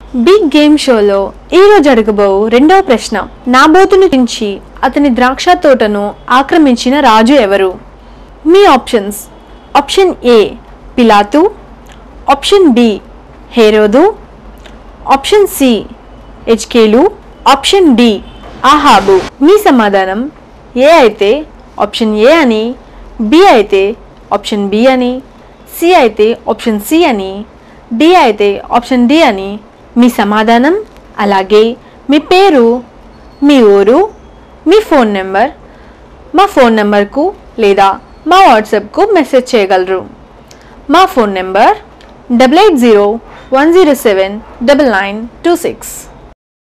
Big game షోలో ఈరోజు అడగబో రెండవ ప్రశ్న. నాబోతును చించి అతని ద్రాక్ష తోటను ఆక్రమించిన రాజు ఎవరు? మీ ఆప్షన్స్: ఆప్షన్ ఏ పిలాతు, ఆప్షన్ బి హేరోదు, ఆప్షన్ సి హెజ్కేలు, ఆప్షన్ డి ఆహాబు. మీ సమాధానం ఏ అయితే ఆప్షన్ ఏ అని, బి అయితే ఆప్షన్ బి అని, సి అయితే ఆప్షన్ సి అని, డి అయితే ఆప్షన్ డి అని మీ సమాధానం. అలాగే మీ పేరు, మీ ఊరు, మీ ఫోన్ నెంబర్ మా ఫోన్ నెంబర్కు లేదా మా వాట్సాప్కు మెసేజ్ చేయగలరు. మా ఫోన్ నెంబర్ 8801079926.